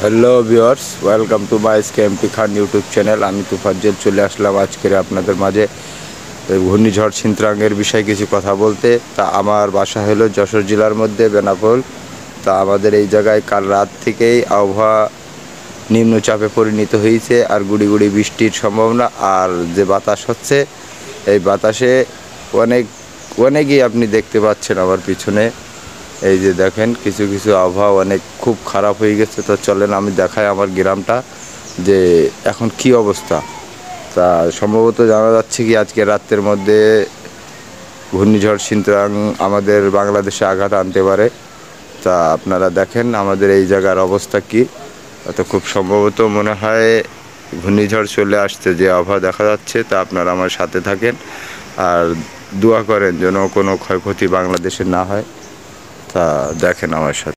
Hello viewers, welcome to my SKMT Khan YouTube channel. আমি তুফাজ্জল চলে আসলাম আজকের আপনাদের মাঝে ঘূর্ণিঝড় সিন্ত্রাংয়ের বিষয়ে কিছু কথা বলতে। তা আমার বাসা হলো যশোর জেলার মধ্যে বেনাপোল। তা আমাদের এই জায়গায় কাল রাত থেকেই আবহাওয়া নিম্নচাপে পরিণত হয়েছে, আর গুড়ি গুড়ি বৃষ্টির সম্ভাবনা। আর যে বাতাস হচ্ছে, এই বাতাসে অনেকই আপনি দেখতে পাচ্ছেন আমার পিছনে। এই যে দেখেন, কিছু কিছু আবহাওয়া খুব খারাপ হয়ে গেছে। তো চলেন আমি দেখাই আমার গ্রামটা যে এখন কি অবস্থা। তা সম্ভবত জানা যাচ্ছে কি আজকে রাতের মধ্যে ঘূর্ণিঝড় সিন্ত্রাং আমাদের বাংলাদেশে আঘাত আনতে পারে। তা আপনারা দেখেন আমাদের এই জায়গার অবস্থা কি। তো খুব সম্ভবত মনে হয় ঘূর্ণিঝড় চলে আসছে, যে আবহাওয়া দেখা যাচ্ছে। তা আপনারা আমার সাথে থাকেন আর দোয়া করেন যেন কোনো ক্ষয়ক্ষতি বাংলাদেশে না হয়। তা দেখেন আমার সাথে।